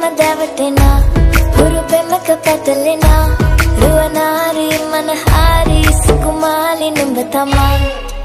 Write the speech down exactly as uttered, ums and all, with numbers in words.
දැවටෙනා හුරු පෙමක පැටලෙනා රුවනාරි මනහාරි සුකුමාලි නුඹ තමා